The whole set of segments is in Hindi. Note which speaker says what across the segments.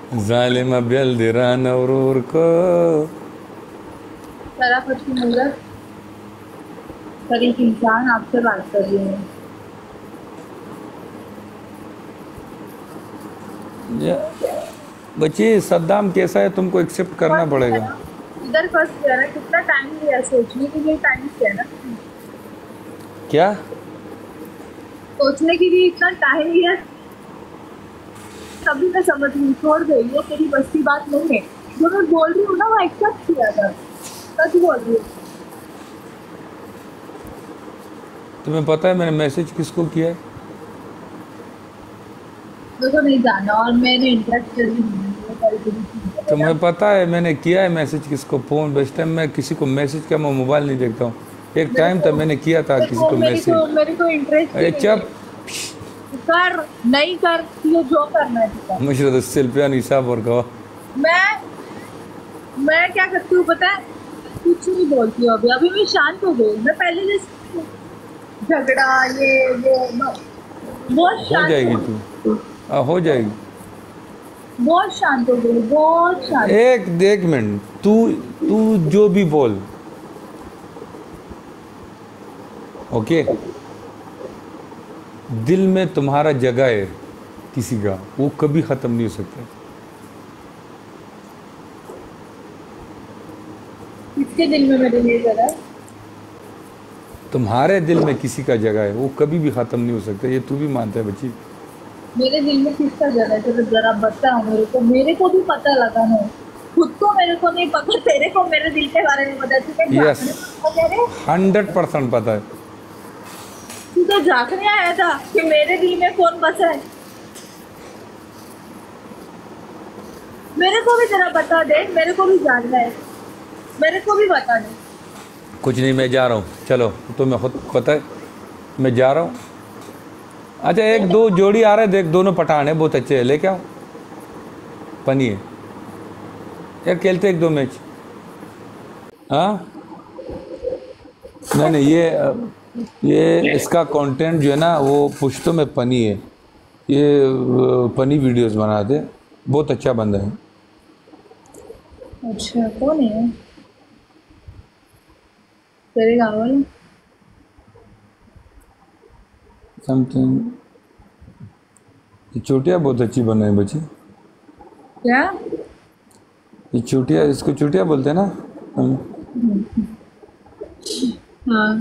Speaker 1: जालिमा बेल्दिरान औरको
Speaker 2: शराफत की नजर पर एक इंसान आपसे बात कर रही है।
Speaker 1: बच्ची सद्दाम कैसा है तुमको एक्सेप्ट करना
Speaker 2: फंस गया
Speaker 1: पड़ेगा।
Speaker 2: ना, इधर फंस गया ना। कितना टाइम लिया सोचने के लिए, टाइम किया ना तुमने।
Speaker 1: क्या?
Speaker 2: सोचने के लिए इतना टाइम लिया, तभी मैं समझ गई। छोड़ गई, ये तेरी बस की बात नहीं है। जो मैं बोल रही हूँ ना वो एक्सेप्ट किया था। सच बोल रही हूँ।
Speaker 1: तुम्हें पता है मैंने मैसेज किसको किया है?
Speaker 2: मेरे को नहीं जाना और मैंने इंटरेस्ट भी नहीं है, कभी भी चीज़ है।
Speaker 1: तुम्हें पता है मैंने किया है मैसेज किसको? फ़ोन बेस्ट टाइम मैं किसी को मैसेज किया, मैं मोबाइल नहीं देखता हूँ। एक
Speaker 2: मेरे
Speaker 1: टाइम था
Speaker 2: को
Speaker 1: मैंने किया था
Speaker 2: मेरे
Speaker 1: किसी
Speaker 2: को
Speaker 1: को
Speaker 2: मेरे
Speaker 1: मैसेज।
Speaker 2: को मेरे को इंटरेस्ट ही
Speaker 1: अरे
Speaker 2: नहीं है।
Speaker 1: चुप।
Speaker 2: कर, नहीं कर, तुझे जो करना है तू कर।
Speaker 1: मुझे तो शिल्पिया निसाब और कहो।
Speaker 2: मैं मैं क्या करती हूँ पता है? कुछ नहीं बोलती हूँ। अभी अभी मैं शांत हो गई। मैं पहले जैसे झगड़ा ये वो बहुत
Speaker 1: हो
Speaker 2: शांत हो
Speaker 1: जाएगी तू।
Speaker 2: गई।
Speaker 1: हो जाएगी।
Speaker 2: बहुत शांत हो गई, बहुत शांत।
Speaker 1: एक मिनट, तू तू जो भी बोल, ओके? दिल में तुम्हारा जगह है किसी का, वो कभी ख़त्म नहीं हो सकता।
Speaker 2: किसके दिल में मेरे लिए जगह है?
Speaker 1: तुम्हारे दिल में किसी का जगह है, वो कभी भी ख़त्म नहीं हो सकता। ये तू भी मानता है बच्ची?
Speaker 2: मेरे दिल में किसका जगह है? चलो जरा बताओ मेरे को भी पता लगा ना। खुद को मेरे को नहीं पता, तेरे को मेरे दिल के बारे में पता। तू क्या
Speaker 1: यस,
Speaker 2: झांकने पता कह रहे?
Speaker 1: 100% पता है।
Speaker 2: तू तो झांकने आया था कि मेरे दिल में कौन बसा है। मेरे को भी जरा बता दे, मेरे को भी जानना है। मेरे को भी बता दे।
Speaker 1: कुछ नहीं, मैं जा रहा हूँ, चलो। तुम्हें खुद पता है मैं जा रहा हूँ। अच्छा, एक दो जोड़ी आ रहे हैं, देख, दोनों पठान है, बहुत अच्छे हैं, लेके आओ। पनी है यार, खेलते एक दो मैच। हाँ, नहीं नहीं, ये इसका कंटेंट जो है ना वो पुश्तो में पनी है। ये पनी वीडियोस बनाते, बहुत अच्छा बंदा है।
Speaker 2: अच्छा, कौन है? तेरे गाँव वाले?
Speaker 1: समथिंग। ये चोटियाँ बहुत अच्छी बनाई बच्ची।
Speaker 2: क्या?
Speaker 1: ये चोटियाँ, इसको चोटियाँ बोलते हैं ना हम।
Speaker 2: हाँ,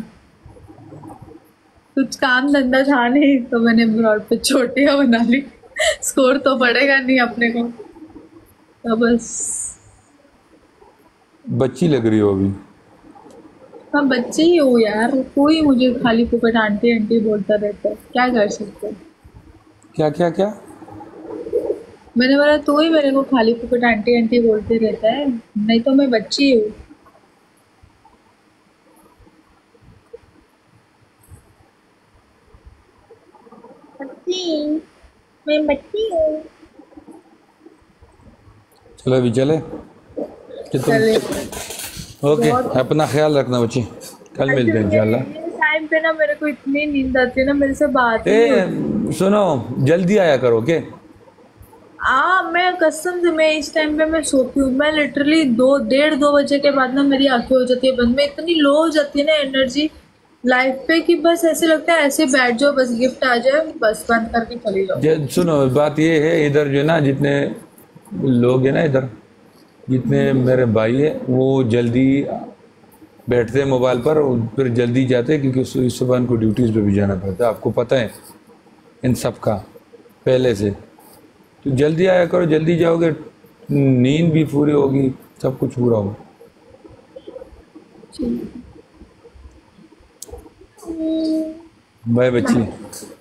Speaker 2: कुछ काम धंधा था नहीं तो मैंने ब्रॉड पे छोटियां बना ली। स्कोर तो पड़ेगा नहीं अपने को, तो बस।
Speaker 1: बच्ची लग रही हो अभी।
Speaker 2: हाँ, बच्चे ही हो यार। कोई मुझे खाली फुकट आंटी आंटी बोलता रहता है, क्या कर सकते हैं?
Speaker 1: क्या क्या क्या?
Speaker 2: मैंने बोला तू ही मेरे को खाली फुकट आंटी आंटी बोलते रहता है, नहीं तो मैं बच्ची हूँ। बच्ची, मैं बच्ची हूँ।
Speaker 1: चलो अभी चले कि तुम?
Speaker 2: चले।
Speaker 1: ओके,
Speaker 2: बहुत
Speaker 1: अपना ख्याल रखना बच्ची। कल मिलते हैं
Speaker 2: एक्चुअली
Speaker 1: इंशाल्लाह।
Speaker 2: ये टाइम पे ना मेरे को इतनी नींद आती है ना, मेरे से बात ही नहीं होती।
Speaker 1: सुनो, जल्दी आया करो, ओके?
Speaker 2: मैं कसम से मैं इस टाइम पे मैं सोती हूँ। मैं लिटरली 2 1:30 2 बजे के बाद ना मेरी आंखें हो जाती है बंद। मैं इतनी लो हो जाती है ना एनर्जी लाइफ पे कि बस ऐसे लगता है ऐसे बैठ जाओ, बस गिफ्ट आ जाए, बस बंद करके चली जाओ।
Speaker 1: सुनो, बात ये है, इधर जो है ना, जितने लोग हैं ना इधर, जितने मेरे भाई है, वो जल्दी बैठते हैं मोबाइल पर और फिर जल्दी जाते हैं, क्योंकि इस सुबह उनको ड्यूटीज़ पे भी जाना पड़ता है, आपको पता है इन सब का पहले से। तो जल्दी आया करो, जल्दी जाओगे, नींद भी पूरी होगी, सब कुछ पूरा होगा। बाय बच्ची।